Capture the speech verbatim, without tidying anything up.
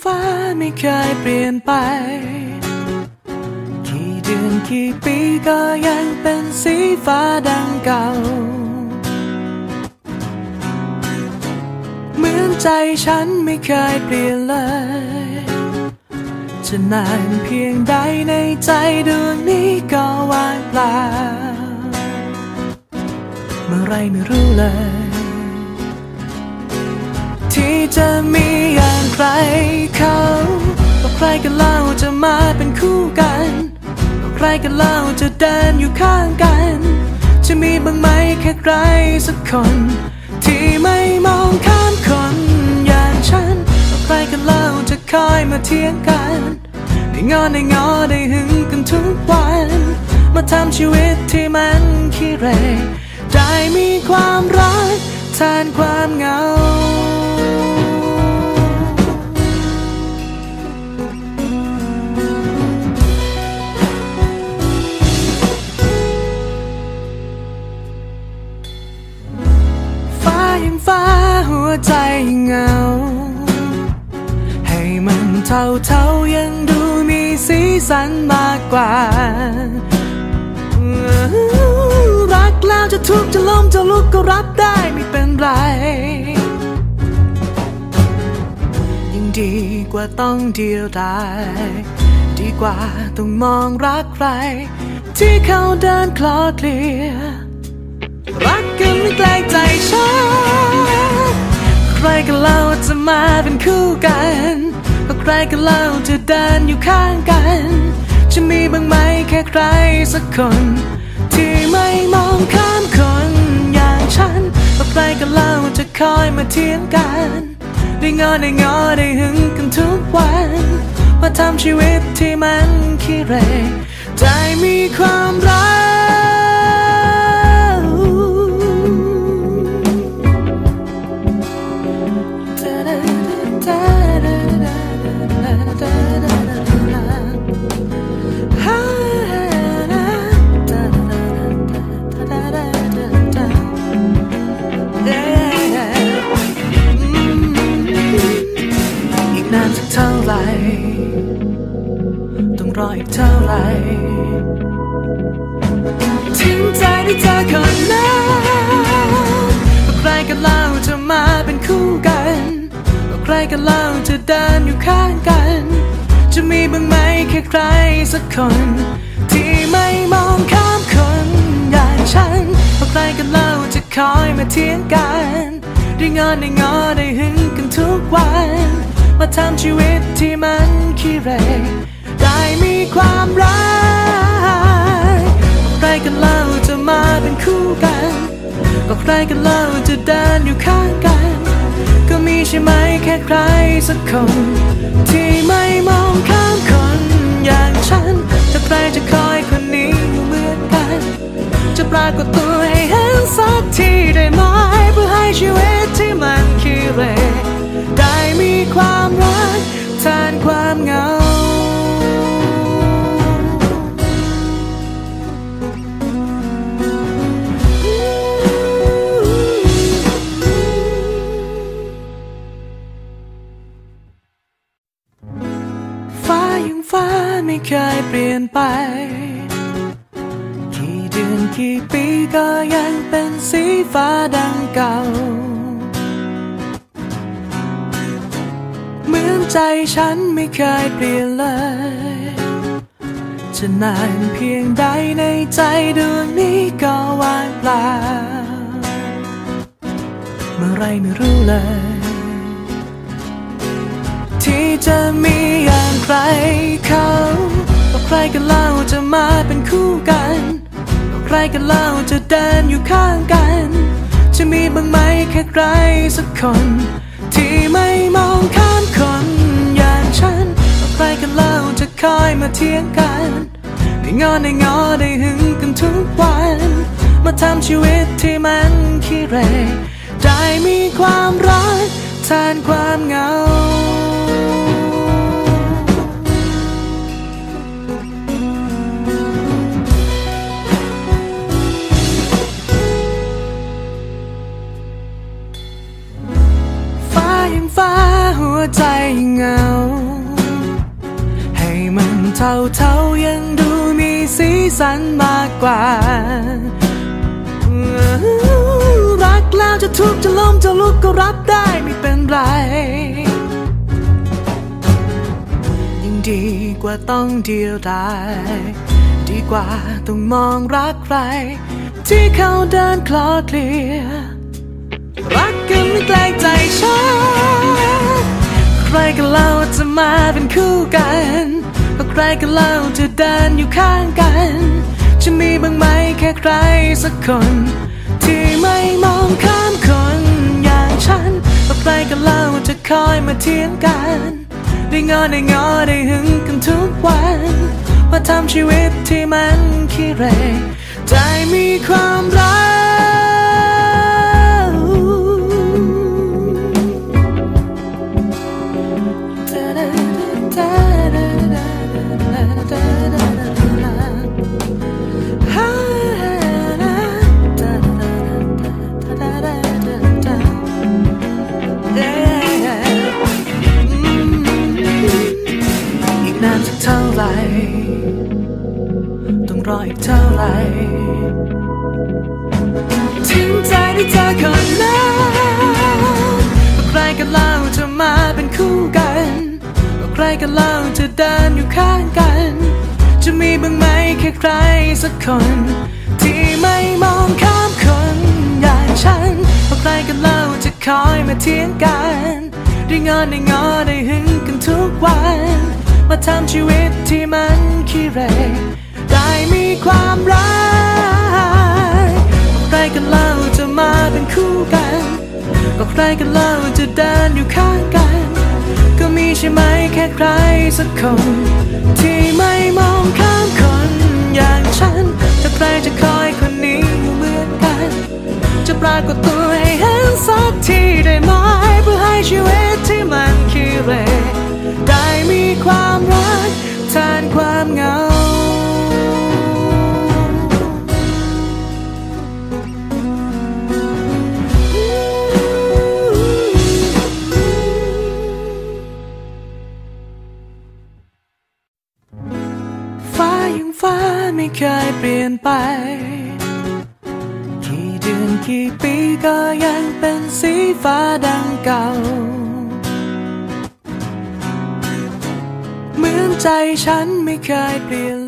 ฟ้าไม่เคยเปลี่ยนไปกี่เดือนกี่ปีก็ยังเป็นสีฟ้าดังเก่าเหมือนใจฉันไม่เคยเปลี่ยนเลยจะนานเพียงใดในใจดวงนี้ก็ว่างเปล่าเมื่อไรไม่รู้เลยที่จะมีอย่างใครเขาก็ใครกันเล่าจะมาเป็นคู่กันก็ใครกันเล่าจะเดินอยู่ข้างกันจะมีบ้างไหมแค่ใครสักคนที่ไม่มองข้ามคนอย่างฉันก็ใครกันเล่าจะคอยมาเถียงกันได้งอได้งอได้หึงกันทุกวันมาทำชีวิตที่มันขี้เหร่ได้มีความรักแทนความเหงาฟ้ายังฟ้าหัวใจยังเหงาให้มันเท่าเท่ายังดูมีสีสันมากกว่ารักแล้วจะทุกข์จะล้มจะลุกก็รับได้ไม่เป็นไรยิ่งดีกว่าต้องเดียวดายดีกว่าต้องมองรักใครที่เขาเดินคลอเคลียรักกันไม่ไกลใจฉันใครกันเล่าจะมาเป็นคู่กันก็ใครกันเล่าจะเดินอยู่ข้างกันจะมีบ้างไหมแค่ใครสักคนที่ไม่มองข้ามคนอย่างฉันก็ใครกันเล่าจะคอยมาเถียงกันได้งอได้งอได้หึงกันทุกวันมาทำชีวิตที่มันขี้เหร่ได้มีความรักเท่าไรต้องรออีกเท่าไรทิ้งใจได้เธอคนนั้นก็ใครกันเล่าจะมาเป็นคู่กันก็ใครกันเล่าจะเดินอยู่ข้างกันจะมีบ้างไหมแค่ใครสักคนที่ไม่มองข้ามคนอย่างฉันก็ใครกันเล่าจะคอยมาเถียงกันได้งอนได้งอได้หึงกันทุกวันมาทำชีวิตที่มันขี้เหร่ได้มีความรักก็ใครกันเล่าจะมาเป็นคู่กันก็ใครกันเล่าจะเดินอยู่ข้างกันก็มีใช่ไหมแค่ใครสักคนที่ไม่มองข้ามคนอย่างฉันถ้าใครจะคอยคนนี้อยู่เหมือนกันจะปรากฏตัวให้เห็นสักทีได้ไหมเพื่อให้ชีวิตที่มันขี้เหร่ได้มีความรักแทนความเหงาฟ้ายังฟ้าไม่เคยเปลี่ยนไปกี่เดือนกี่ปีก็ยังเป็นสีฟ้าดังเก่าเหมือนใจฉันไม่เคยเปลี่ยนเลยจะนานเพียงใดในใจดวงนี้ก็ว่างเปล่าเมื่อไรไม่รู้เลยที่จะมีอย่างใครเขาก็ใครกันเล่าจะมาเป็นคู่กันก็ใครกันเล่าจะเดินอยู่ข้างกันจะมีบ้างไหมแค่ใครสักคนที่ไม่มองข้ามคนอย่างฉันก็ใครกันเล่าจะคอยมาเถียงกันได้งอได้งอได้หึงกันทุกวันมาทำชีวิตที่มันขี้เหร่ได้มีความรักแทนความเหงาฟ้ายังฟ้าหหัวใจเหงาให้มันเท่าเท่ายังดูมีสีสันมากกว่ารักแล้วจะทุกข์จะล้มจะลุกก็รับได้ไม่เป็นไรยิ่งดีกว่าต้องเดียวดายดีกว่าต้องมองรักใครที่เขาเดินคลอเคลียรักกันไม่ไกลใจฉันใครกันเล่าจะมาเป็นคู่กันใครกันเล่าจะเดินอยู่ข้างกันจะมีบ้างไหมแค่ใครสักคนที่ไม่มองข้ามคนอย่างฉันใครกันเล่าจะคอยมาเถียงกันได้งอได้งอได้หึงกันทุกวันว่าทำชีวิตที่มันขี้เหร่ใจมีความรักเท่าไรต้องรออีกเท่าไรถึงใจได้เจอคนนั้นใครกันเล่าจะมาเป็นคู่กันใครกันเล่าจะเดินอยู่ข้างกันจะมีบ้างไหมแค่ใครสักคนที่ไม่มองข้ามคนอย่างฉันใครกันเล่าจะคอยมาเถียงกันได้งอนได้งอได้หึงกันทุกวันมาทำชีวิตที่มันขี้เหร่ได้มีความรักใครกันเล่าจะมาเป็นคู่กันก็ใครกันเล่าจะเดินอยู่ข้างกันก็มีใช่ไหมแค่ใครสักคนที่ไม่มองข้ามคนอย่างฉันถ้าใครจะคอยคนนี้อยู่เหมือนกันจะปรากฏตัวให้เห็นสักทีได้ไหมเพื่อให้ชีวิตที่มันขี้เหร่ได้มีความรักแทนความเหงาฟ้ายังฟ้าไม่เคยเปลี่ยนไปกี่เดือนกี่ปีก็ยังเป็นสีฟ้าดังเก่าเหมือนใจฉันไม่เคยเปลี่ยน